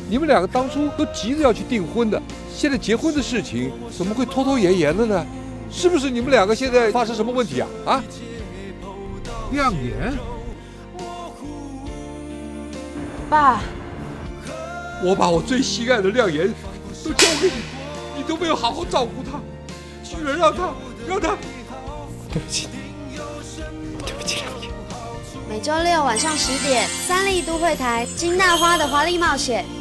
你们两个当初都急着要去订婚的，现在结婚的事情怎么会拖拖延延的呢？是不是你们两个现在发生什么问题啊？啊？ 亮言， 爸， 我把我最心爱的亮言都交给你，你都没有好好照顾他，居然让他。 对不起，对不起，亮言。 每周六晚上10点，三立都会台金大花的华丽冒险。